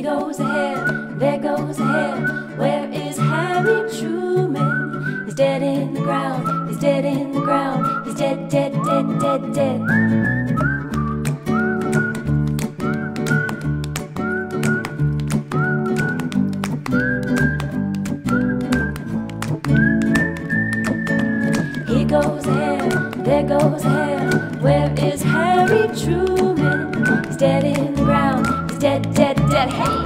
Here goes a hare, there goes a hare. Where is Harry Truman? He's dead in the ground, he's dead in the ground. He's dead, dead, dead, dead, dead. Here goes a hare, there goes a hare. Where is Harry Truman? He's dead in the ground, he's dead, dead, dead. Hey!